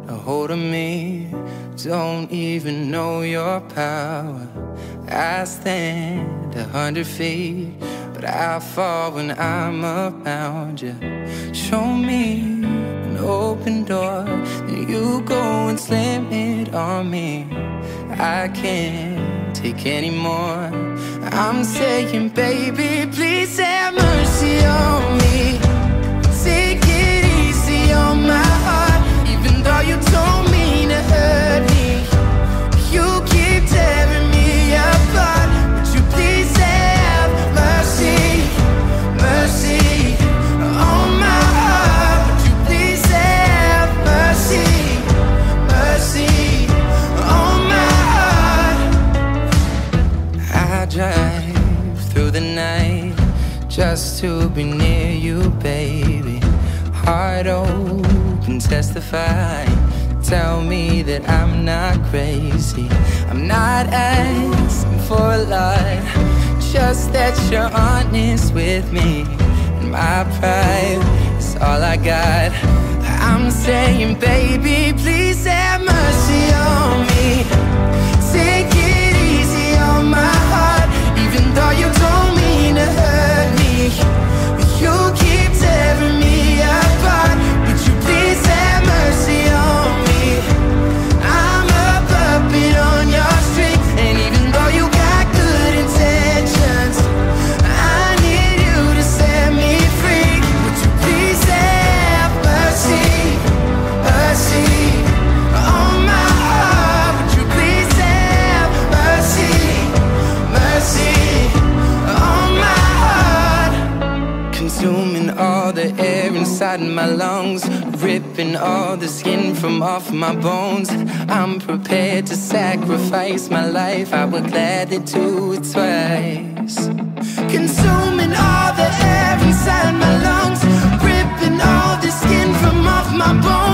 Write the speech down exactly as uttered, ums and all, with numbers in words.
a hold of me. Don't even know your power. I stand a hundred feet, but I fall when I'm around you. Show me an open door, then you go and slam it on me. I can't take any more. I'm saying, baby, please have mercy on me. Take it easy on my heart, even though you don't mean to hurt me. You keep tearing me apart. Would you please have mercy, mercy on my heart? Would you please have mercy, mercy on my heart? I drive through the night just to be near you, baby. Heart open, testify. Tell me that I'm not crazy. I'm not asking for a lot, just that you're honest with me. And my pride is all I got. I'm saying, baby, please have mercy on me. Take it easy on my heart, even though you don't mean to hurt me. You keep tearing me apart. Would you please have mercy on me? I'm a puppet on your string, and even though you got good intentions, I need you to set me free. Would you please have mercy, mercy on my heart? Would you please have mercy, mercy on my heart? Consuming all the air inside my lungs, ripping all the skin from off my bones. I'm prepared to sacrifice my life. I would gladly do it twice. Consuming all the air inside my lungs, ripping all the skin from off my bones.